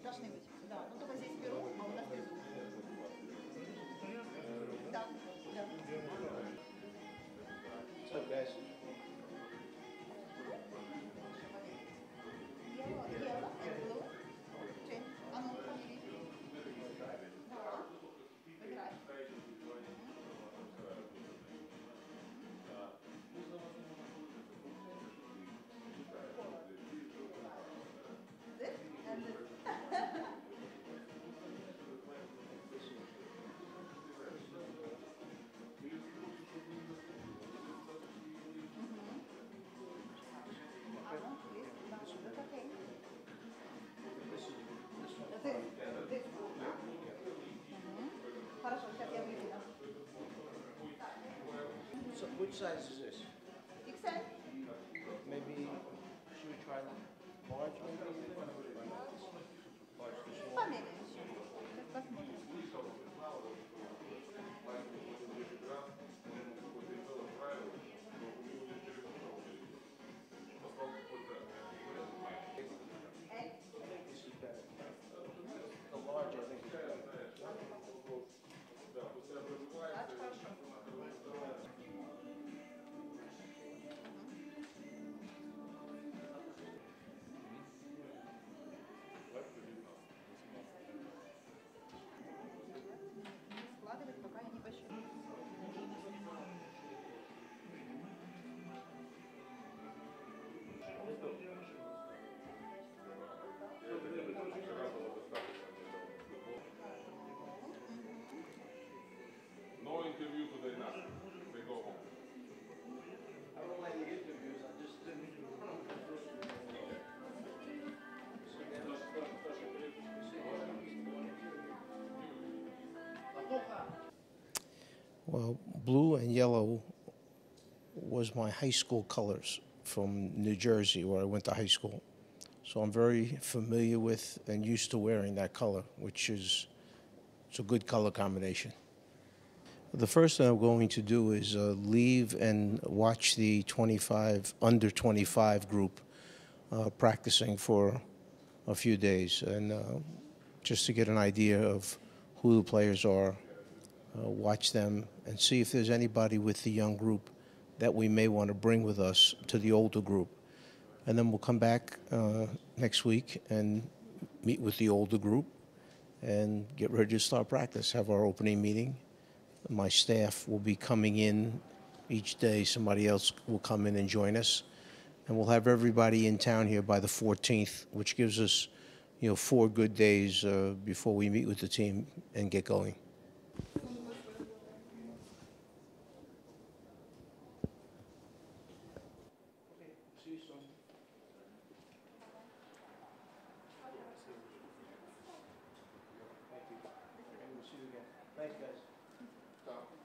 Должны быть, да. Ну только здесь Перу, а у нас внизу. Да, да. What's up, guys? Yellow and blue. Change. А ну, фамилии. Да. Выбирай. This and this. Хорошо, сейчас я выкину. So which size is this? XL? Maybe should we try large maybe? Large to small? Померяем еще. Сейчас посмотрим. This is better. The large I think is better. Так, хорошо. Складывать, пока я не посчитаю. No interview today, nothing. They go home. I don't like the interviews, I just didn't. Well, blue and yellow was my high school colors from New Jersey, where I went to high school. So I'm very familiar with and used to wearing that color, which is it's a good color combination. The first thing I'm going to do is leave and watch the under 25 group practicing for a few days, and just to get an idea of who the players are, watch them, and see if there's anybody with the young group that we may want to bring with us to the older group. And then we'll come back next week and meet with the older group and get ready to start practice, have our opening meeting. My staff will be coming in each day. Somebody else will come in and join us. And we'll have everybody in town here by the 14th, which gives us, 4 good days before we meet with the team and get going. Okay, see you soon. Thank you. And we'll see you again. Thanks, guys.